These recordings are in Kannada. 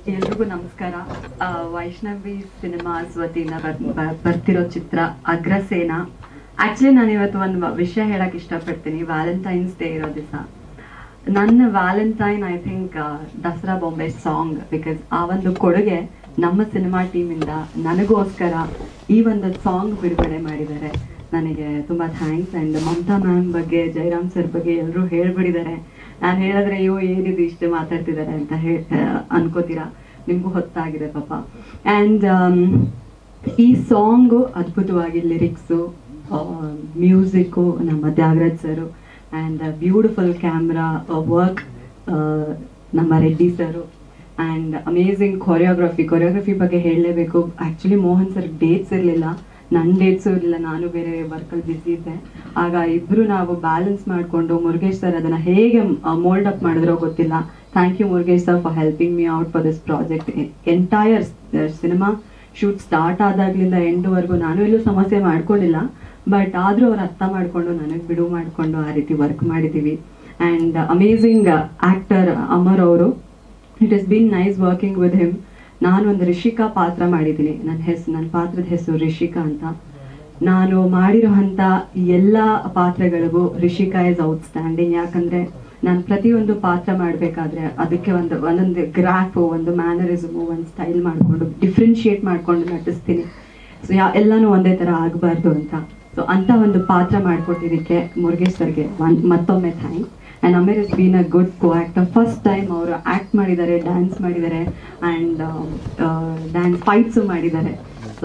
ಎಲ್ರಿಗೂ ನಮಸ್ಕಾರ. ವೈಷ್ಣವಿ ಸಿನಿಮಾಸ್ ವತಿಯಿಂದ ಬರ್ತಿರೋ ಚಿತ್ರ ಅಗ್ರಸೇನ. ಆಕ್ಚುಲಿ ನಾನು ಇವತ್ತು ಒಂದು ವಿಷಯ ಹೇಳಕ್ ಇಷ್ಟಪಡ್ತೀನಿ. ವ್ಯಾಲೆಂಟೈನ್ಸ್ ಡೇ ಇರೋ ದಿವಸ ನನ್ನ ವ್ಯಾಲೆಂಟೈನ್ ಐ ಥಿಂಕ್ ದಸರಾ ಬೊಂಬೆ ಸಾಂಗ್, ಬಿಕಾಸ್ ಆ ಒಂದು ಕೊಡುಗೆ ನಮ್ಮ ಸಿನಿಮಾ ಟೀಮಿಂದ ನನಗೋಸ್ಕರ ಈ ಒಂದು ಸಾಂಗ್ ಬಿಡುಗಡೆ ಮಾಡಿದ್ದಾರೆ. ನನಗೆ ತುಂಬ ಥ್ಯಾಂಕ್ಸ್. ಆ್ಯಂಡ್ ಮಮತಾ ಮ್ಯಾಮ್ ಬಗ್ಗೆ, ಜಯರಾಮ್ ಸರ್ ಬಗ್ಗೆ ಎಲ್ಲರೂ ಹೇಳ್ಬಿಟ್ಟಿದ್ದಾರೆ. ನಾನು ಹೇಳಿದ್ರೆ ಅಯ್ಯೋ ಏನಿದು ಇಷ್ಟು ಮಾತಾಡ್ತಿದ್ದಾರೆ ಅಂತ ಅನ್ಕೋತೀರಾ, ನಿಮಗೂ ಹೊತ್ತಾಗಿದೆ ಪಾಪ. ಆ್ಯಂಡ್ ಈ ಸಾಂಗು ಅದ್ಭುತವಾಗಿ ಲಿರಿಕ್ಸು, ಮ್ಯೂಸಿಕ್ಕು ನಮ್ಮ Thyagaraj sir, and beautiful camera work ನಮ್ಮ Reddy sir, and amazing choreography ಬಗ್ಗೆ ಹೇಳಲೇಬೇಕು. ಆ್ಯಕ್ಚುಲಿ ಮೋಹನ್ ಸರ್ ಡೇಟ್ಸ್ ಇರಲಿಲ್ಲ, ನನ್ನ ಡೇಟ್ಸು ಇರಲಿಲ್ಲ, ನಾನು ಬೇರೆ ವರ್ಕಲ್ಲಿ ಬ್ಯುಸಿ ಇದ್ದೆ. ಆಗ ಇಬ್ಬರು ನಾವು ಬ್ಯಾಲೆನ್ಸ್ ಮಾಡಿಕೊಂಡು ಮುರುಗೇಶ್ ಸರ್ ಅದನ್ನು ಹೇಗೆ ಮೋಲ್ಡ್ ಅಪ್ ಮಾಡಿದ್ರೋ ಗೊತ್ತಿಲ್ಲ. Thank you Murugesh sir for helping me out for this project. Entire cinema shoot start ಆದಾಗ್ಲಿಂದ ಎಂಡ್ವರೆಗೂ ನಾನು ಎಲ್ಲೂ ಸಮಸ್ಯೆ ಮಾಡ್ಕೊಂಡಿಲ್ಲ, ಬಟ್ ಆದರೂ ಅವ್ರು ಅರ್ಥ ಮಾಡಿಕೊಂಡು ನನಗೆ ಬಿಡುವು ಮಾಡಿಕೊಂಡು ಆ ರೀತಿ ವರ್ಕ್ ಮಾಡಿದ್ದೀವಿ. ಆ್ಯಂಡ್ ಅಮೇಝಿಂಗ್ ಆ್ಯಕ್ಟರ್ ಅಮರ್ ಅವರು, it is been nice working with him. ನಾನು ಒಂದು ರಿಷಿಕಾ ಪಾತ್ರ ಮಾಡಿದ್ದೀನಿ. ನನ್ನ ಪಾತ್ರದ ಹೆಸರು ರಿಷಿಕಾ ಅಂತ. ನಾನು ಮಾಡಿರುವಂಥ ಎಲ್ಲ ಪಾತ್ರಗಳಿಗೂ ರಿಷಿಕಾ ಇಸ್ ಔಟ್ಸ್ಟ್ಯಾಂಡಿಂಗ್. ಯಾಕಂದರೆ ನಾನು ಪ್ರತಿಯೊಂದು ಪಾತ್ರ ಮಾಡಬೇಕಾದ್ರೆ ಅದಕ್ಕೆ ಒಂದೊಂದು ಗ್ರಾಫು, ಒಂದು ಮ್ಯಾನರಿಸಮು, ಒಂದು ಸ್ಟೈಲ್ ಮಾಡಿಕೊಂಡು ಡಿಫ್ರೆನ್ಶಿಯೇಟ್ ಮಾಡಿಕೊಂಡು ನಟಿಸ್ತೀನಿ. ಸೊ ಎಲ್ಲನೂ ಒಂದೇ ಥರ ಆಗಬಾರ್ದು ಅಂತ. ಸೊ ಅಂಥ ಒಂದು ಪಾತ್ರ ಮಾಡಿಕೊಟ್ಟಿದ್ದಕ್ಕೆ ಮುರುಗೇಶ್ ಸರ್ಗೆ ಮತ್ತೊಮ್ಮೆ thanks. And Amar is been a good co actor. First time ಅವರು ಆ್ಯಕ್ಟ್ ಮಾಡಿದ್ದಾರೆ, ಡ್ಯಾನ್ಸ್ ಮಾಡಿದ್ದಾರೆ, ಆ್ಯಂಡ್ ಡ್ಯಾನ್ಸ್ ಫೈಟ್ಸು ಮಾಡಿದ್ದಾರೆ. So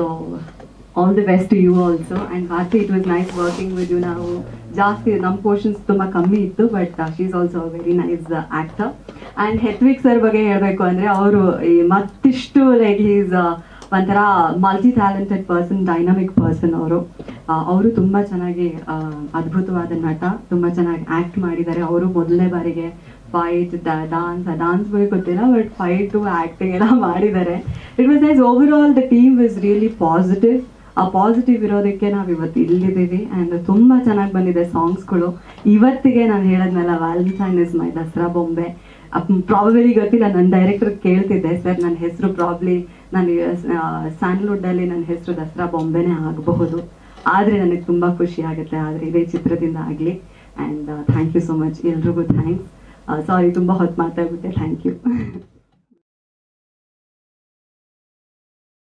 all the best to you also. And Bharathi, it was nice working with you. ನಾವು ಜಾಸ್ತಿ ನಮ್ಮ ಪೋರ್ಷನ್ಸ್ ತುಂಬ ಕಮ್ಮಿ ಇತ್ತು, but she is also very nice actor. And Hethvik sir ಬಗ್ಗೆ ಹೇಳಬೇಕು ಅಂದರೆ ಅವರು ಮತ್ತಿಷ್ಟು ಲೈಕ್ ಈಸ್ ಒಂಥರ multi talented person, dynamic person. ಅವರು ತುಂಬ ಚೆನ್ನಾಗಿ ಅದ್ಭುತವಾದ ನಟ, ತುಂಬ ಚೆನ್ನಾಗಿ ಆ್ಯಕ್ಟ್ ಮಾಡಿದ್ದಾರೆ. ಅವರು ಮೊದಲನೇ ಬಾರಿಗೆ ಫೈಟ್, ಡಾನ್ಸ್ ಬಗ್ಗೆ ಗೊತ್ತಿಲ್ಲ, ಬಟ್ ಫೈಟು ಆ್ಯಕ್ಟಿಂಗ್ ಎಲ್ಲ ಮಾಡಿದ್ದಾರೆ. It was nice. Over all the team is really positive. ಆ ಪಾಸಿಟಿವ್ ಇರೋದಕ್ಕೆ ನಾವು ಇವತ್ತು ಇಲ್ಲಿದ್ದೀವಿ. ಆ್ಯಂಡ್ ತುಂಬ ಚೆನ್ನಾಗಿ ಬಂದಿದೆ ಸಾಂಗ್ಸ್ಗಳು. ಇವತ್ತಿಗೆ ನಾನು ಹೇಳಿದ್ನಲ್ಲ, ವ್ಯಾಲೆಂಟೈನ್ ಇಸ್ ಮೈ ದಸರಾ ಬೊಂಬೆ. ಪ್ರಾಬಲಿ ಗೊತ್ತಿಲ್ಲ, ನನ್ನ ಡೈರೆಕ್ಟರ್ ಕೇಳ್ತಿದ್ದೆ, ಸರ್ ನನ್ನ ಹೆಸರು ಪ್ರಾಬ್ಲಿ ನಾನು ಸ್ಯಾಂಡಲ್ವುಡ್ಡಲ್ಲಿ ನನ್ನ ಹೆಸರು ದಸರಾ ಬೊಂಬೆನೇ ಆಗಬಹುದು, ಆದರೆ ನನಗೆ ತುಂಬ ಖುಷಿ ಆಗುತ್ತೆ, ಆದರೆ ಇದೇ ಚಿತ್ರದಿಂದ ಆಗಲಿ. And thank you so much, ಎಲ್ರಿಗೂ ಥ್ಯಾಂಕ್ಸ್. ಸಾರಿ ತುಂಬ ಹೊತ್ತು ಮಾತಾಡ್ಬಿಟ್ಟೆ. Thank you.